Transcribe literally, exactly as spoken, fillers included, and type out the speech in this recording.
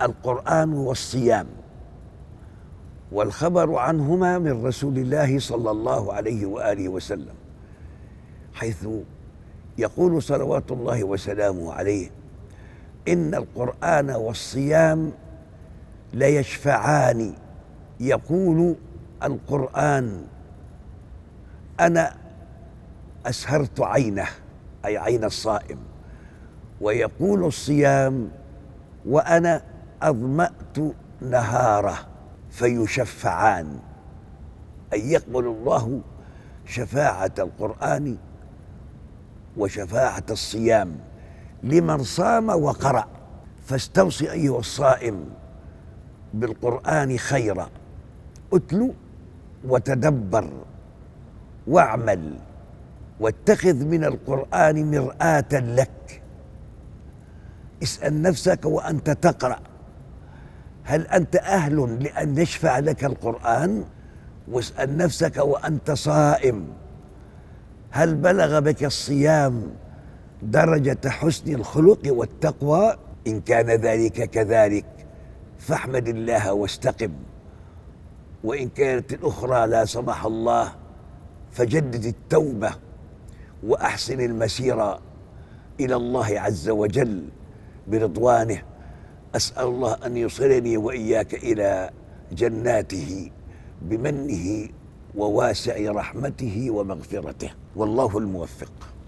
القرآن والصيام، والخبر عنهما من رسول الله صلى الله عليه وآله وسلم، حيث يقول صلوات الله وسلامه عليه: إن القرآن والصيام ليشفعان. يقول القرآن: أنا أسهرت عينه، أي عين الصائم، ويقول الصيام: وأنا أظمأت نهاره، فيشفعان، أي يقبل الله شفاعة القرآن وشفاعة الصيام لمن صام وقرأ. فاستوصي أيها الصائم بالقرآن خيرا، اتل وتدبر واعمل، واتخذ من القرآن مرآة لك. اسأل نفسك وأنت تقرأ: هل أنت أهل لأن يشفع لك القرآن؟ واسأل نفسك وأنت صائم: هل بلغ بك الصيام درجة حسن الخلق والتقوى؟ إن كان ذلك كذلك فاحمد الله واستقم، وإن كانت الأخرى لا سمح الله فجدد التوبة وأحسن المسيرة إلى الله عز وجل برضوانه. أسأل الله أن يوصلني وإياك إلى جناته بمنه وواسع رحمته ومغفرته، والله الموفق.